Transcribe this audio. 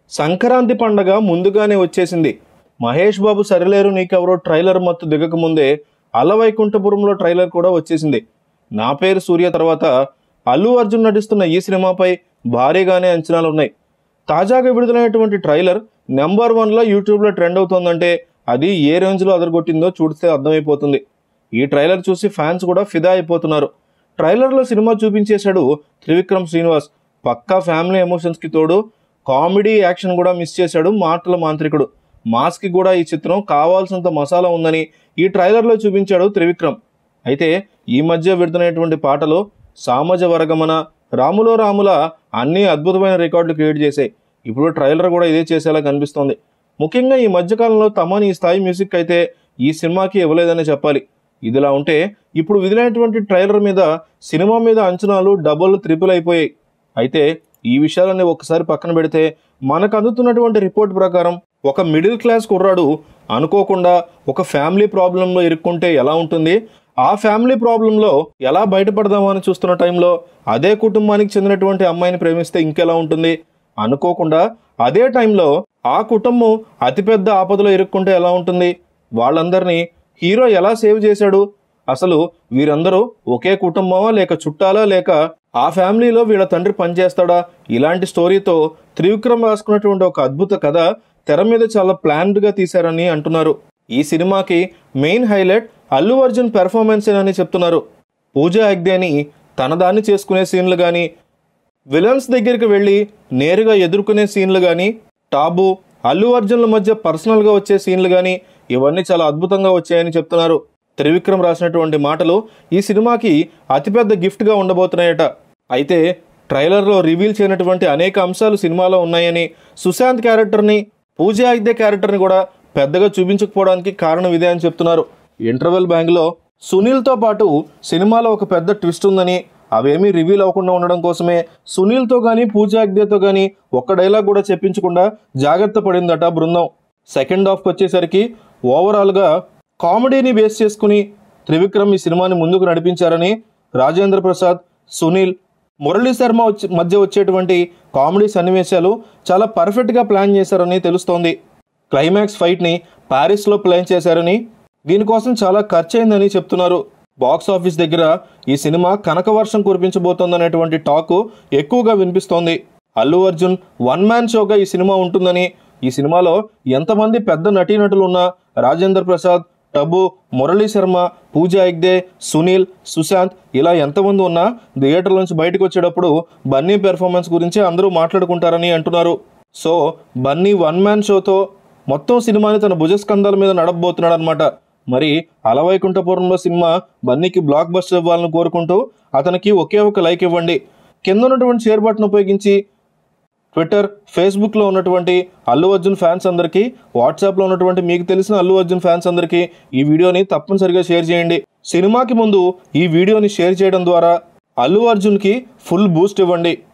సంక్రాంతి పండగ ముందుగానే వచ్చేసింది. మహేష్ బాబు సరిలేరు నీకెవరో ట్రైలర్ మత్తు దిగక ముందే వైకుంఠపురంలో ట్రైలర్ కూడా వచ్చేసింది. నా పేరు సూర్య తర్వాత అల్లు అర్జున్ నటిస్తున్న ఈ సినిమాపై భారీగానే అంచనాలు ఉన్నాయి. తాజాగా విడుదలైనటువంటి ట్రైలర్ నెంబర్ 1లో యూట్యూబ్లో ట్రెండ్ అవుతోందంటే అది ఏ రేంజ్లో అదరగొట్టిందో చూస్తే అర్థమైపోతుంది. ఈ ట్రైలర్ చూసి ఫ్యాన్స్ కూడా ఫిదా అయిపోతున్నారు. ట్రైలర్లో సినిమా చూపించేశాడు త్రివిక్రమ్ శ్రీనివాస్. పక్కా ఫ్యామిలీ ఎమోషన్స్కి తోడు కామెడీ యాక్షన్ కూడా మిస్ చేశాడు మాటల మాంత్రికుడు. మాస్కి కూడా ఈ చిత్రం కావాల్సినంత మసాలా ఉందని ఈ ట్రైలర్లో చూపించాడు త్రివిక్రమ్. అయితే ఈ మధ్య విడుదలైనటువంటి పాటలు సామజ వరగమన, రాములో రాముల అన్ని అద్భుతమైన రికార్డులు క్రియేట్ చేశాయి. ఇప్పుడు ట్రైలర్ కూడా ఇదే చేసేలా కనిపిస్తోంది. ముఖ్యంగా ఈ మధ్యకాలంలో తమన్ ఈ స్థాయి మ్యూజిక్ అయితే ఈ సినిమాకి ఇవ్వలేదని చెప్పాలి. ఇదిలా ఉంటే ఇప్పుడు విడుదలైనటువంటి ట్రైలర్ మీద సినిమా మీద అంచనాలు డబుల్ ట్రిపుల్ అయిపోయాయి. అయితే ఈ విషయాలన్నీ ఒకసారి పక్కన పెడితే మనకు అందుతున్నటువంటి రిపోర్ట్ ప్రకారం ఒక మిడిల్ క్లాస్ కుర్రాడు అనుకోకుండా ఒక ఫ్యామిలీ ప్రాబ్లంలో ఇరుక్కుంటే ఎలా ఉంటుంది, ఆ ఫ్యామిలీ ప్రాబ్లంలో ఎలా బయటపడదామని చూస్తున్న టైంలో అదే కుటుంబానికి చెందినటువంటి అమ్మాయిని ప్రేమిస్తే ఇంకెలా ఉంటుంది, అనుకోకుండా అదే టైంలో ఆ కుటుంబం అతిపెద్ద ఆపదలో ఇరుక్కుంటే ఎలా ఉంటుంది, వాళ్ళందరినీ హీరో ఎలా సేవ్ చేశాడు, అసలు వీరందరూ ఒకే కుటుంబమా లేక చుట్టాలా లేక ఆ ఫ్యామిలీలో వీళ్ళ తండ్రి పనిచేస్తాడా, ఇలాంటి స్టోరీతో త్రివిక్రమ్ రాసుకున్నటువంటి ఒక అద్భుత కథ తెర మీద చాలా ప్లాన్డ్గా తీశారని అంటున్నారు. ఈ సినిమాకి main highlight Allu Arjun performance అని చెప్తున్నారు. పూజా హెగ్దేని తన దాన్ని చేసుకునే సీన్లు కానీ, విలన్స్ దగ్గరికి వెళ్ళి నేరుగా ఎదుర్కొనే సీన్లు కానీ, టాబు అల్లు అర్జున్ల మధ్య పర్సనల్గా వచ్చే సీన్లు కానీ ఇవన్నీ చాలా అద్భుతంగా వచ్చాయని చెప్తున్నారు. త్రివిక్రమ్ రాసినటువంటి మాటలు ఈ సినిమాకి అతిపెద్ద గిఫ్ట్గా ఉండబోతున్నాయట. అయితే ట్రైలర్లో రివీల్ చేయనటువంటి అనేక అంశాలు సినిమాలో ఉన్నాయని, సుశాంత్ క్యారెక్టర్ని, పూజా హెగ్దే క్యారెక్టర్ని కూడా పెద్దగా చూపించకపోవడానికి కారణం ఇదే అని చెప్తున్నారు. ఇంటర్వెల్ బ్యాంగ్లో సునీల్తో పాటు సినిమాలో ఒక పెద్ద ట్విస్ట్ ఉందని, అవేమీ రివీల్ అవ్వకుండా ఉండడం కోసమే సునీల్తో కానీ పూజా హెగ్దేతో కానీ ఒక్క డైలాగ్ కూడా చెప్పించకుండా జాగ్రత్త పడిందట బృందం. సెకండ్ హాఫ్కి వచ్చేసరికి ఓవరాల్గా కామెడీని బేస్ చేసుకుని త్రివిక్రమ్ ఈ సినిమాని ముందుకు నడిపించారని, రాజేంద్ర ప్రసాద్, సునీల్, మురళీ శర్మ మధ్య వచ్చేటువంటి కామెడీ సన్నివేశాలు చాలా పర్ఫెక్ట్గా ప్లాన్ చేశారని తెలుస్తోంది. క్లైమాక్స్ ఫైట్ని ప్యారిస్లో ప్లాన్ చేశారని, దీనికోసం చాలా ఖర్చు అయిందని చెప్తున్నారు. బాక్స్ ఆఫీస్ దగ్గర ఈ సినిమా కనకవర్షం కురిపించబోతోందనేటువంటి టాక్ ఎక్కువగా వినిపిస్తోంది. అల్లు అర్జున్ వన్ మ్యాన్ షోగా ఈ సినిమా ఉంటుందని, ఈ సినిమాలో ఎంతమంది పెద్ద నటీనటులు ఉన్నా రాజేంద్ర ప్రసాద్, టబు, మురళీ శర్మ, పూజా హెగ్దే, సునీల్, సుశాంత్ ఇలా ఎంతమంది ఉన్నా థియేటర్ నుంచి బయటకు వచ్చేటప్పుడు బన్నీ పెర్ఫార్మెన్స్ గురించి అందరూ మాట్లాడుకుంటారని అంటున్నారు. సో బన్నీ వన్ మ్యాన్ షోతో మొత్తం సినిమాని తన భుజస్కంధాల మీద నడపబోతున్నాడు అనమాట. మరి వైకుంఠపురంలో సినిమా బన్నీకి బ్లాక్ బస్టర్ ఇవ్వాలని కోరుకుంటూ అతనికి ఒకే ఒక లైక్ ఇవ్వండి. కింద ఉన్నటువంటి షేర్ బటన్ ఉపయోగించి ట్విట్టర్, ఫేస్బుక్లో ఉన్నటువంటి అల్లు అర్జున్ ఫ్యాన్స్ అందరికీ, వాట్సాప్లో ఉన్నటువంటి మీకు తెలిసిన అల్లు అర్జున్ ఫ్యాన్స్ అందరికీ ఈ వీడియోని తప్పనిసరిగా షేర్ చేయండి. సినిమాకి ముందు ఈ వీడియోని షేర్ చేయడం ద్వారా అల్లు అర్జున్కి ఫుల్ బూస్ట్ ఇవ్వండి.